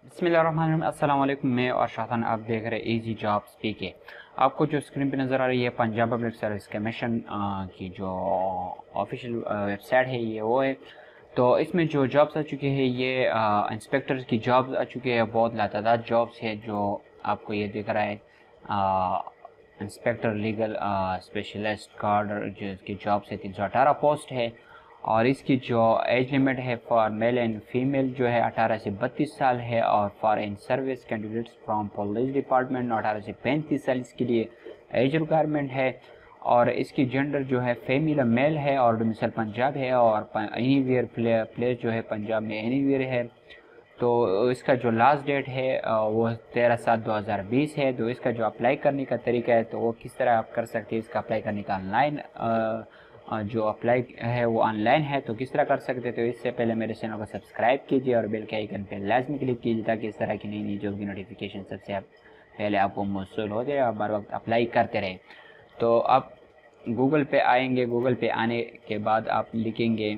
बिस्मिल्लाहिर्रहमानिर्रहीम। अस्सलाम वालेकुम। मैं और शाहतान आप देख रहे इजी जॉब्स पीके। आपको जो स्क्रीन पे नज़र आ रही है पंजाब पब्लिक सर्विस कमीशन की जो ऑफिशियल वेबसाइट है ये वो है। तो इसमें जो जॉब्स आ चुकी है ये इंस्पेक्टर की जॉब्स आ चुकी है। बहुत लातादाद जॉब्स है जो आपको ये दिख रहा है। इंस्पेक्टर लीगल स्पेशलिस्ट कार्ड जो इसकी जॉब्स है 318 पोस्ट है। और इसकी जो एज लिमिट है फॉर मेल एंड फीमेल जो है 18 से 32 साल है। और for in service candidates from police department 18 से 35 साल इसके लिए एज रिक्वायरमेंट है। और इसकी जेंडर जो है फीमेल मेल है और डोमिसाइल पंजाब है। और एनीवेयर प्लेस जो है पंजाब में एनीवेयर है। तो इसका जो लास्ट डेट है वो 13/7/2020 है। तो इसका जो अप्लाई करने का तरीका है तो वो किस तरह आप कर सकते हैं। इसका अप्लाई करने का ऑनलाइन जो अप्लाई है वो ऑनलाइन है तो किस तरह कर सकते हैं। तो इससे पहले मेरे चैनल को सब्सक्राइब कीजिए और बेल के आइकन पर लाजमी क्लिक कीजिए ताकि इस तरह की नई नई जॉब की नोटिफिकेशन सबसे पहले आपको मौसूल हो जाए और बार वक्त अप्लाई करते रहें। तो आप गूगल पे आएंगे। गूगल पे आने के बाद आप लिखेंगे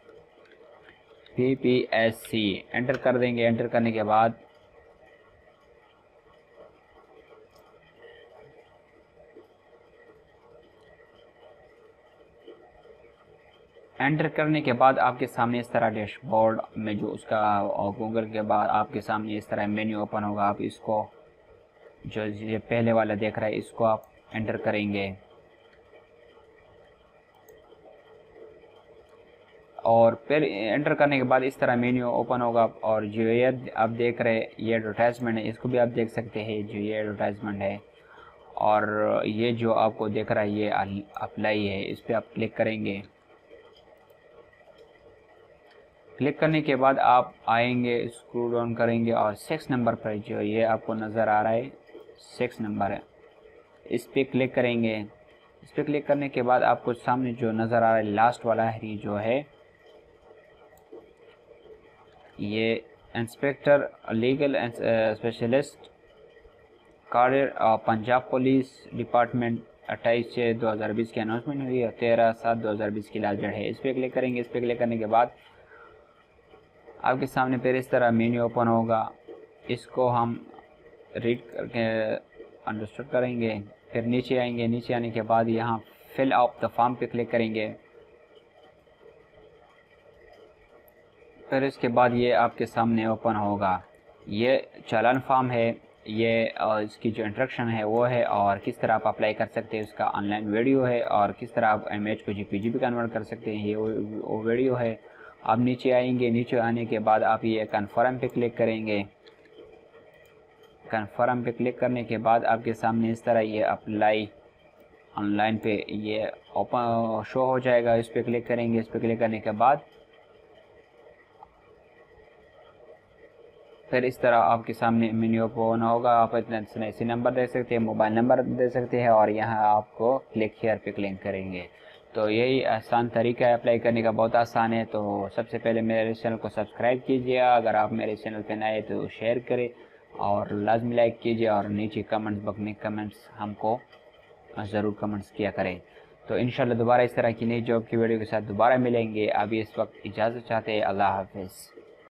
PPSC, एंटर कर देंगे। एंटर करने के बाद आपके सामने इस तरह डैशबोर्ड में जो उसका गूगल के बाद आपके सामने इस तरह मेन्यू ओपन होगा। आप इसको जो ये पहले वाला देख रहा है इसको आप एंटर करेंगे और फिर एंटर करने के बाद इस तरह मेन्यू ओपन होगा। और जो ये आप देख रहे हैं ये एडवर्टाइजमेंट है, इसको भी आप देख सकते हैं। जो ये एडवर्टाइजमेंट है और ये जो आपको देख रहा है ये अप्लाई है, इस पर आप क्लिक करेंगे। क्लिक करने के बाद आप आएंगे, स्क्रॉल डाउन करेंगे और 6 नंबर पर जो ये आपको नज़र आ रहा है 6 नंबर है, इस पर क्लिक करेंगे। इस पर क्लिक करने के बाद आपको सामने जो नज़र आ रहा है लास्ट वाला है जो है ये inspector legal specialist card Punjab police department 28/6/2020 की अनाउंसमेंट हुई है। 13/7/2020 की लास्ट डेट है। इस पर क्लिक करेंगे। इस पर क्लिक करने के बाद आपके सामने फिर इस तरह मेन्यू ओपन होगा। इसको हम रीड करके अंडरस्टूड करेंगे। फिर नीचे आएंगे। नीचे आने के बाद यहाँ फिल ऑफ द फॉर्म पे क्लिक करेंगे। फिर इसके बाद ये आपके सामने ओपन होगा। ये चालान फॉर्म है, ये इसकी जो इंस्ट्रक्शन है वो है और किस तरह आप अप्लाई कर सकते हैं उसका ऑनलाइन वीडियो है। और किस तरह आप इमेज को JPG भी कन्वर्ट कर सकते हैं ये वो वीडियो है। आप नीचे आएंगे। नीचे आने के बाद आप ये कन्फर्म पे क्लिक करेंगे। कन्फर्म पे क्लिक करने के बाद आपके सामने इस तरह ये अप्लाई ऑनलाइन पे ये ओपन शो हो जाएगा। इस पर क्लिक करेंगे। इस पर क्लिक करने के बाद फिर इस तरह आपके सामने मेन्यू ओपन होगा। आप इतना ऐसे नंबर दे सकते हैं, मोबाइल नंबर दे सकते हैं और यहाँ आपको क्लिक हियर पे क्लिक करेंगे। तो यही आसान तरीका है अप्लाई करने का, बहुत आसान है। तो सबसे पहले मेरे चैनल को सब्सक्राइब कीजिए। अगर आप मेरे चैनल पे नए तो शेयर करें और लाजमी लाइक कीजिए और नीचे कमेंट्स बॉक्स में कमेंट्स हमको ज़रूर कमेंट्स किया करें। तो इंशाल्लाह दोबारा इस तरह की नई जॉब की वीडियो के साथ दोबारा मिलेंगे। अभी इस वक्त इजाज़त चाहते हैं। अल्लाह हाफिज़।